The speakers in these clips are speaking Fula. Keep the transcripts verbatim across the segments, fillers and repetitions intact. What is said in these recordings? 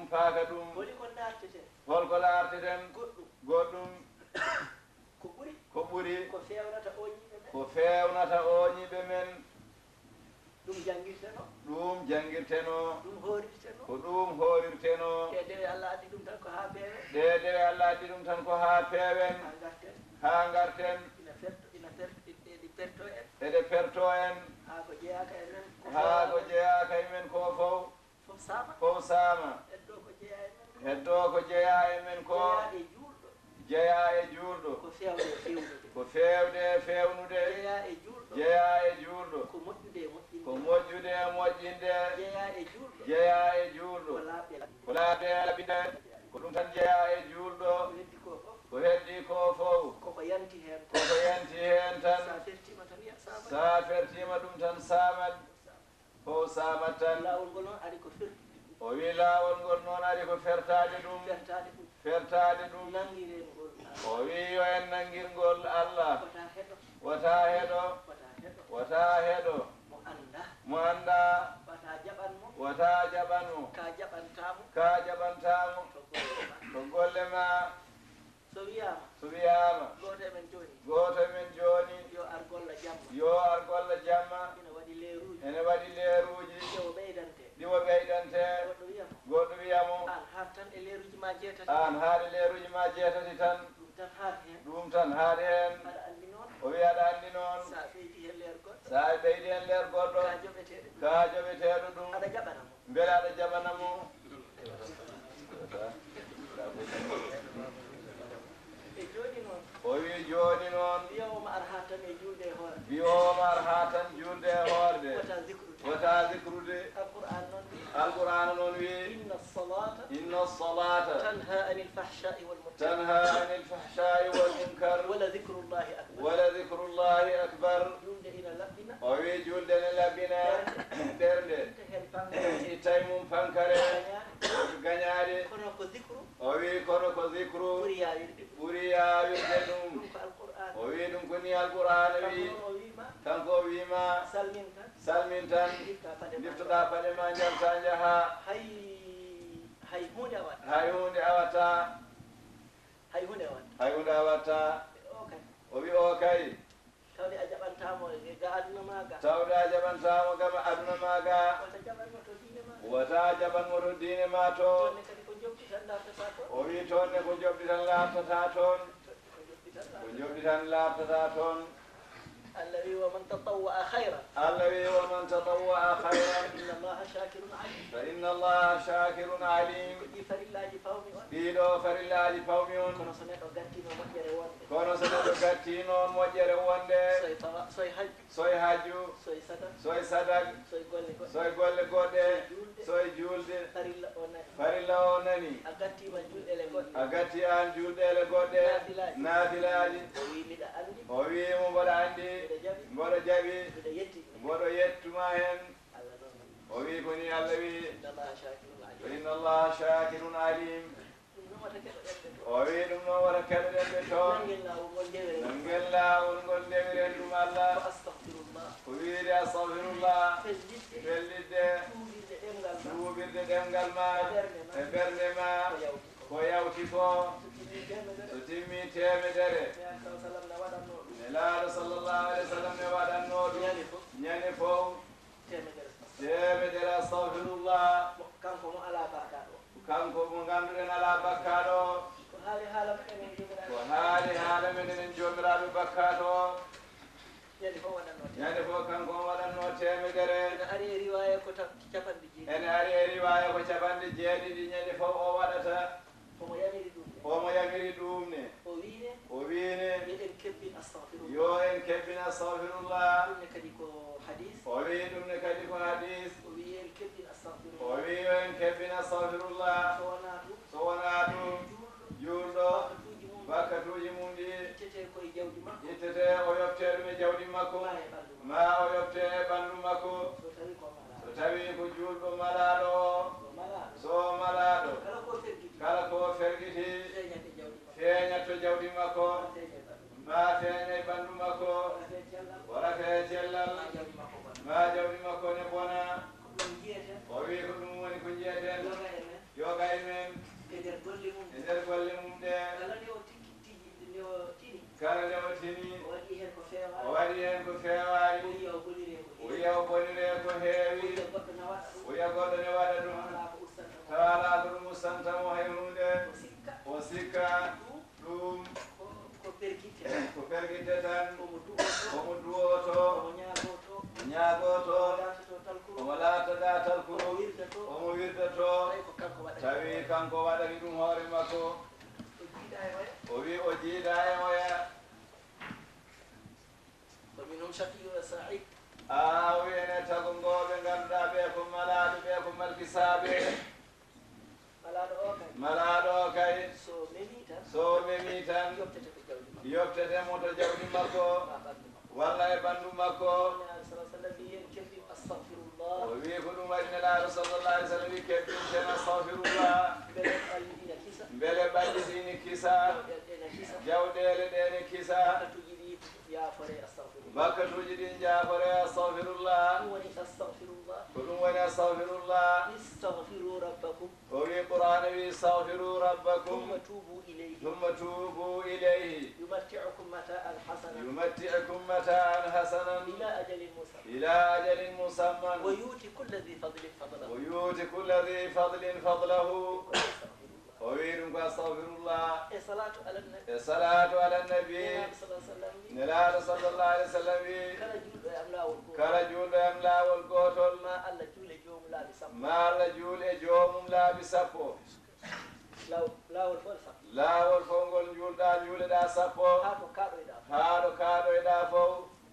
faaka ɗum holi ko laarteten holko laarteten goɗɗum goɗɗum ko ɓuri ko ɓuri ko fewnata oñiɓe ɓe ko fewnata oñiɓe men ɗum jangirteno ɗum jangirteno ɗum horirteno ko ɗum horirteno e dewe Allah addi ɗum tan ko ha peewe ɗe dewe Allah addi ɗum tan ko ha peewen ha garten ha garten ina ferto ina per ɗi perto en eɗe perto en ha ko jeeyaka e men ha ko jeeyaka e men ko fof fof sama fof sama heddo ko jeeya e men heddo ko jeeya e men ko jeeya e juulɗo jeeya e juulɗo ko fewde e fewnude ko fewde e fewnude jeeya e juulɗo jeeya e juulɗo ko moƴƴude e moƴƴinde ko moƴƴude e moƴƴinde jeeya e juulɗo jeeya e ko juulɗo laaɓde ko laaɓde e laɓide ko ɗum tan jeeya e juulɗo ko heddi ko fof ko heddi ko fof koko yanti hen koko yanti hen tan sa fertima tan wiya sama sa fertima ɗum tan samat fof samat tan lawol ngol noon ari ko ferti o wi laawol ngol noon ari ko fertade ɗum fertade ɗum fertade ɗum nangirengol o wi yo en nangirgol Allah wota heɗo wata heɗo wota heɗo wata heɗo mo anda mo anda wata jaɓanmo wata jaɓanmo ka jaɓantamo ka jaɓantamo to golle ma to golle ma so wiyama so wiyama goto e men joni goto men joni yo ar golla jamma yo ar golla jamma ina waɗi leeruji ene waɗi leeruji ɗiwo ɓeydante ɗiwo ɓeydante goɗɗo wiyama goɗɗo wiyamo an har tan e leeruji ma jeetati an haade leeruji ma jeetati tan ɗum tan har hen ɗum tan haade hen aɗa andi noon o wi aɗa andi noon sa ɓeydi hen leer goɗɗo sa ɓeydi hen leer goɗɗo ka joɓeteɗo ɗum ka joɓeteɗo ɗum aɗa jaɓanamo beele aɗa jaɓanamo e joni noon o wi joni noon wiyawoma ar ha tan e julde e hoore wiyoma ar ha tan julde e hoorde wota zicrude wota zicrude alquran noon wi alqur'ana noon wi inna salata inna salata tanha anil fahshai wal munkar tanha anil fahshai wal munkar wala zicrullahi akbar wala zicrullahi akbar julde ina laɓɓina o wi julde ne laɓɓina ɓerde te hen bangare ittay mum fankare gañade gañade kono ko zicru o wi kono ko zicru ɓuuri yawirde ɗum ɓuuri yawirde ɗum ɗum ko alquran o wi ɗum koni alqur'ana wi kanko o wima kanko o wima salmin tan salmin tan difta paɗe ma diftoɗa paɗe ma jalta jaha hay hay hunde a watta hay hunde a watta hay hunde a watta hay hunde a watta o kay o wi o kay tawde a jaɓantamo ga aduna maga tawde a jaɓantamo gam aduna maga wata jaɓanmo to diine ma wota jaɓanmo to diine ma to tonne kadi ko jobdi tan dartata toon o wi toonne ko joɓɗi tan lartata toon ko jobdi tan ko joɓɗi tan lartata toon Allah wi wa man tatawwa khayran Allah wi wa man tatawwa khayran inna allaha shakirun alim fa inna allaha shakirun alim ko ɗi farillaji fawmi on ɗiɗo farillaji pawmi on kono so neɗɗo gattino moƴƴere wonde kono so neɗɗo gatti noon moƴƴere wonde soye tawa soye hajju soye hajju soye sadak soye sadak soye golle goɗɗe soye golle goɗɗe soye julde farilla o nani farilla o nani a gattima julɗele goɗɗe a gatti an julɗele goɗɗe Naafilaji. naafilaji o wi miɗa andi o wimo mboɗo andi miɗa jaɓi mboɗo jaɓi miɗa yetti mboɗo yettuma hen Allah noon o wi koni Allah wi inna allaha shakirun alim fa inna allaha shakirun alim ɗum noon wata keɗo ɗemɓe to o wi ɗum noon wata keɗoɗen ɓe toon nangel lawol ngol ndewere nangel laawol ngol ndewiren ɗum Allah ko astahfirullah ko wiide astahfirullah fellitde fellidde tuubirde ɗemgal ma tuubirde ɗemgal ma e ɓernde ma ko yawti ko ko yawti ko so timmi temedere so timmi temedere mi an saw sallam ne waɗanno ɗum nelaaɗo sallllahu alih wa sallam ne waɗanno ɗum ñande fof ñande fof temedere temedere astahfirullah kanko mo ala bakaɗo kanko mo ngannduɗen ala bakkaɗo ko haali haala meɗen en jogiraɓe ko haali haala meɗen en jomiraɓe bakkaɗo ñande fof waɗanno te ñande fof kanko on waɗanno temedere ene ari e riwaya ko ta- capanɗe jeeɗi ene ari e riwaya ko capanɗe jeeɗiɗi ñande fof o waɗata omo yamiri ɗum ne omo yamiri ɗum ne o wiine o wiine yeɗen kebbin astahfirullah yo en kebbin astahfirullah ɗum ne kadi ko hadis o wi ɗum ne kadi ko hadis o wi en kebbin o astahfirullah wi yo en kebbin astahfirullah so wona ɗum so wona ɗum juulɗo julɗo bakatuji mum bakkatuji mum ɗi ittete koye jawdi makko ittete o yofte ɗum e jawdi makko ma e ɓallu makko ma o yofte e ɓanndu makko so tawi ko mala so tawi ko julɗo malaɗo so malaɗo so malaɗo kala ko fergiti kala ko fergiti feñate jawdi makko feeñat to jawdi makko feñe ɓallu ma feeña e ɓanndu makko wala fe cellal wara fe cellal ma jawdi makko bona ma jawdi makko ne bona ko ɗum jiyeten o wi ko ɗum woni ko jiyeten yoga en men yoga en kala ndewo tini o waɗi hen ko o feewaani waɗi hen ko feewani o wiya o bonire ko o heewi wiya o bonire ko heewi wiya goɗɗo ne waɗa ɗum o wiya goɗɗo ne waɗa ɗum wala ko ustantamo tawala ko ɗum ustantamo hay hunde o sikka o sikka ɗum ɗum ko ko pergitte ko pergitte tan omo duwoto omo duwoto omo ñaagoto o ñaagoto o laatoto talkuru omo laatoɗa omo talkuru wirdato omo wirdoto tawi ko kanko waɗa tawi kanko waɗani ɗum hoore makko o jiiɗa e oya o wi o jiida e oya ko minhum shaqiyu wa sa'id a o wi ene tago ngo ɓe ngannduɗa ɓe ko malaɗo ɓe ko malkisaɓe malaɗo o kay malaɗo o kay so memi tan so memi tan yoɓtete ko jawdi makko yoftetemo to jawdi makko ma ɓandu makko walla e ɓanndu makko nabi sa sallam wi en kebbi astahfirullah o wi ko ɗum waɗi nelaɗo sallallah alih w sallam wi keɓɗinten astahfirullah beele ɓalli ina kisa beele ɓalli ɗini kisa ena kisa jawɗele ɗene kisa katuji ɗi yaafore astahfirullah bakkatuji ɗin jaafore astahfirullah ɗum woni astahfirullah ko ɗum woni astahfirullah istahfiru rabbakum o wi qur'ana wi istahfiru rabbakum thumma tubu ilayhi thumma tubu ilayhi yumatti'ukum mata'an hasanan yumatti'ukum mata'an hasanan ila ajalin musamma ila ajalin musamman wa yuti kulli dhi fadlin fadlahu o yuuti kulla dhi fadlin fadlahu astahfirullah o wi ɗum ko astahfirullah e salatu ala nabi e salatu ala nabi nabi sallallahu alaihi wasallam wi nelaɗo sallallah alih w sallam wi kala julɗo e am lawol go kala julɗo em laawol gotol ma Allah juule jomum laabi sappo ma allah juulɗe joomum laabi sappo law lawol fol sappo laawol fof ngol juulɗa juuleɗa sappo ha to kaɗoyɗa haa ɗo kaaɗoyɗa fof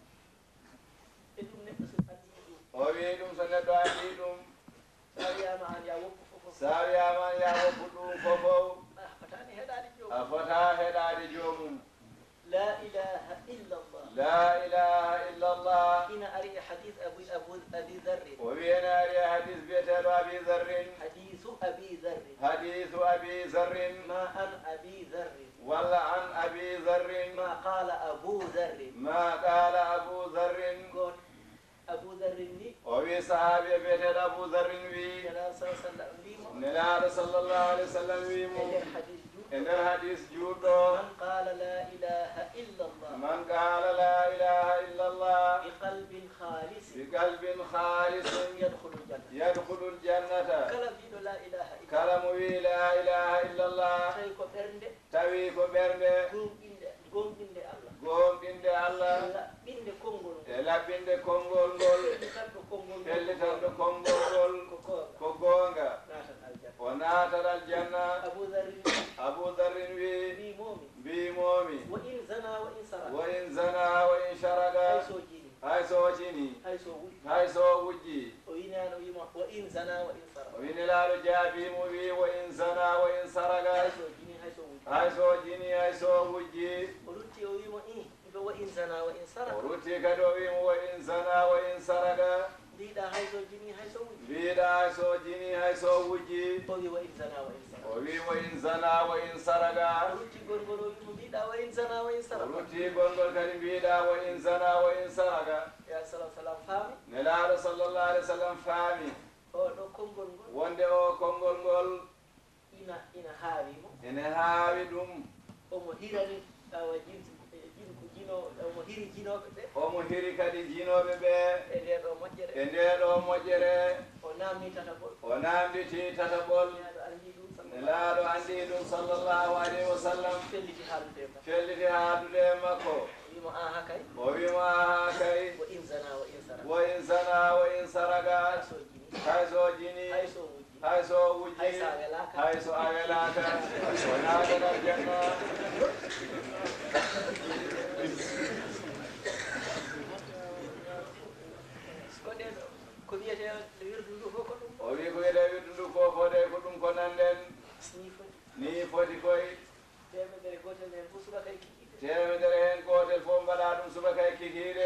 e ɗum neɗɗo so andi ɗum o wi ɗum so neɗɗo andi ɗum sa wiyama an ya woppu fof sa wiyama ya woppu ɗum fofof a fotani heɗade jomum a fota heɗade joomum la ilaha illa allah la ilaha illa allah ina ari e hadith abu abu abi dharri o wiyene ari e hadis biyeteɗo abi zarrin hadithu abi dharri hadisu abi zarrin ma an abi dharri walla an abi zarrin ma qala abu dharri ma qala abu zarrin got abu dharri ni o wi sahabi e biyeteɗo abu zarrin wi nana sallallahu alaihi wasallam wimo nelaɗo sallllahu alih w sallam e wimo nder hadith e nder hadis juuɗɗo man qala la ilaha illa allah man qala la ilaha illa allah bi qalbin khalis biqalbin halisin yadkhulu aljanna yadkhulu ljannata kala biɗo la ilaha illa kala mo wi la ilaha illa allah tawi ko ɓernde tawi ko ɓernde gomɗinde gomɗinde allah gonɗinde allah laɓɓinde konngol ngol e laɓɓinde konngol ngol tanɗo konngol ngol pellitanɗo konngol ngol ko goonga ko goonga natan aljanna o naatat aljanna abu dharri abu darrin wi mbimomi mbimomi wa in zana wa in sara wo in zana wo in sharaga hay so jini hay so jini hay so wujji hay so wujji o winano wima wa in zana wa in sara o winelaɗo jaabimo wi wo in zana wo in saraga hay so jini hay so wujji hay so jini hay so wujji o rutti o wima i ɓe wa in zana wa in sara o rutti kadi o wimo wo in zana wo in saraga mbiɗa hay so jini hay so wujji mbiɗa hay so jini hay so wujji o wi wa in zana wa in sara o wi wo in zana wo in saraga o rutti gonngol o wimo mbiɗa wa in zana wa in o sara rutti gonngol kadi mbiɗa wo in zana wo in saraga ya salah sallam faami nelaɗo sallllahu alih w sallam faami oɗo konngol ngol wonde o konngol ngol ina ina haawimo ene haawi ɗum omo hirani awa jin jin ko jino omo hiri jinoɓe ɓe omo hiri kadi jinoɓe ɓe e nde ɗo moƴƴere e nde ɗo moƴƴere o namni tataɓol o namditi tataɓol aɗo andi ɗum nelaɗo andi ɗum sallllahu alayhi wa sallam felliti haaldude ma felliti haadude makko wimo aha kay o wimo aha kay wo in zana wo in sara wo in zana wo in saraga hay so jini hay so jini hay so wujji hay so wujji hay sa welaka hay so a welaka o naatata janna ko ɗen ko wiyete wirdu ndu fof ko ɗum o wi ko wiyete wirdu ndu fof fode ko ɗum ko nannden ni foti ni foti koye temedere gotel nden fof subaka e kikiɗe temedere heen gootel fof mbaɗa ɗum subaka e kikiiɗe